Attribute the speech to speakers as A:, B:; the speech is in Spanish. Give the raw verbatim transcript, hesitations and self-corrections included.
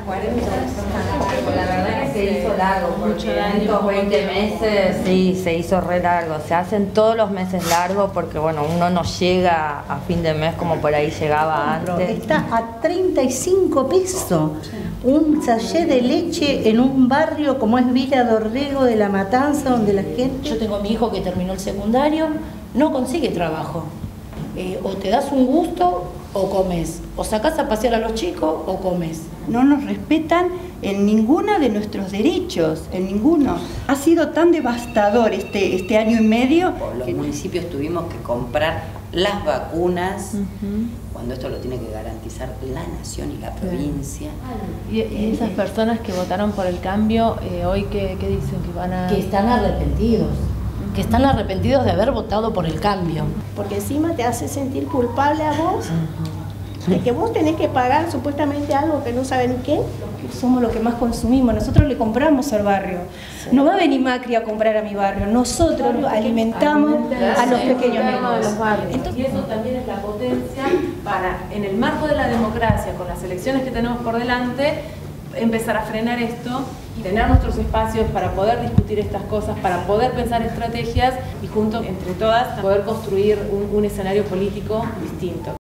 A: La verdad que se hizo largo, porque en estos veinte meses sí, se hizo re largo. Se hacen todos los meses largos porque bueno, uno no llega a fin de mes como por ahí llegaba antes.
B: Está a treinta y cinco pesos un sachet de leche en un barrio como es Villa Dorrego de La Matanza, donde la gente...
C: Yo tengo a mi hijo que terminó el secundario, no consigue trabajo. Eh, o te das un gusto o comes, o sacás a pasear a los chicos o comes.
D: No nos respetan en ninguno de nuestros derechos, en ninguno. Ha sido tan devastador este, este año y medio.
E: Los municipios tuvimos que comprar las vacunas, uh-huh. cuando esto lo tiene que garantizar la nación y la provincia.
F: Y, y esas personas que votaron por el cambio, eh, hoy ¿qué, qué dicen? Que van a...
C: Que están arrepentidos. Que están arrepentidos de haber votado por el cambio.
G: Porque encima te hace sentir culpable a vos, uh-huh. de que vos tenés que pagar supuestamente algo que no saben qué.
H: Somos los que más consumimos, nosotros le compramos al barrio. Sí. No va a venir Macri a comprar a mi barrio, nosotros alimentamos a los pequeños negocios.
F: Y eso también es la potencia para, en el marco de la democracia, con las elecciones que tenemos por delante, empezar a frenar esto y tener nuestros espacios para poder discutir estas cosas, para poder pensar estrategias y juntos, entre todas, poder construir un, un escenario político distinto.